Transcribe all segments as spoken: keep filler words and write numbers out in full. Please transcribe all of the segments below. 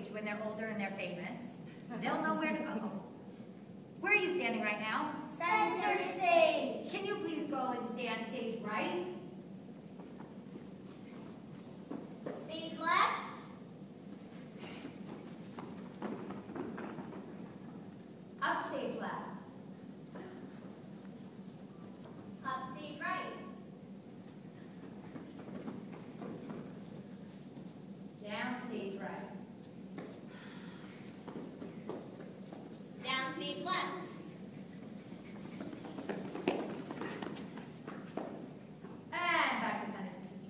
stage when they're older and they're famous. They'll know where to go. Where are you standing right now? Center stage. Can you please go and stand stage right? Stage left. Up stage left. Up stage right. Down stage right. Down stage left. And back to center stage.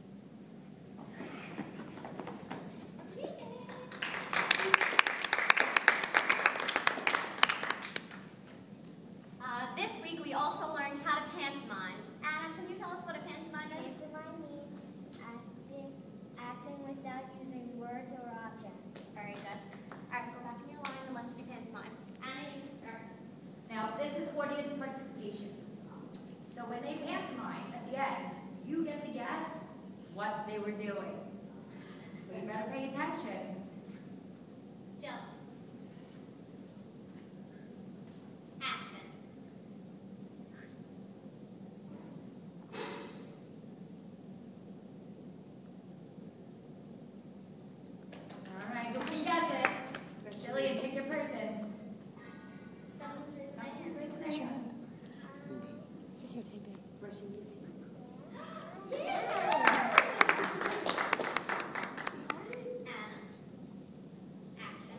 Uh, this week we also learned how to pantomime. Anna, can you tell us what a pantomime is? Pantomime means acting, acting without using words or objects. Very good. All right, go back in your line and let's do pantomime. Anna, you can start. Now, this is audience participation. So when they pantomime, at the end, you get to guess what they were doing. So you better pay attention. Jill. Action. All right, who can guess it? Brazilian, pick your person. Someone's raised their Someone's hand. raising their hand. Videotaping. Anna. Action.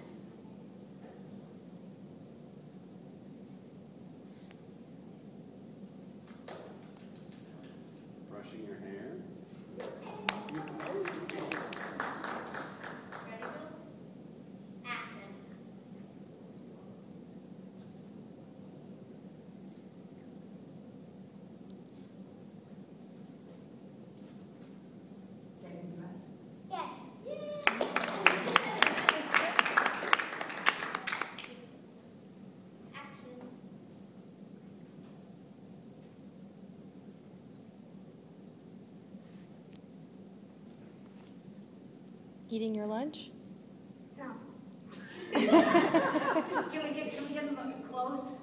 Brushing your hair. Ready, Jules? Action. Getting dressed. Yes. Action. Eating your lunch? No. Can we get, can we get them close?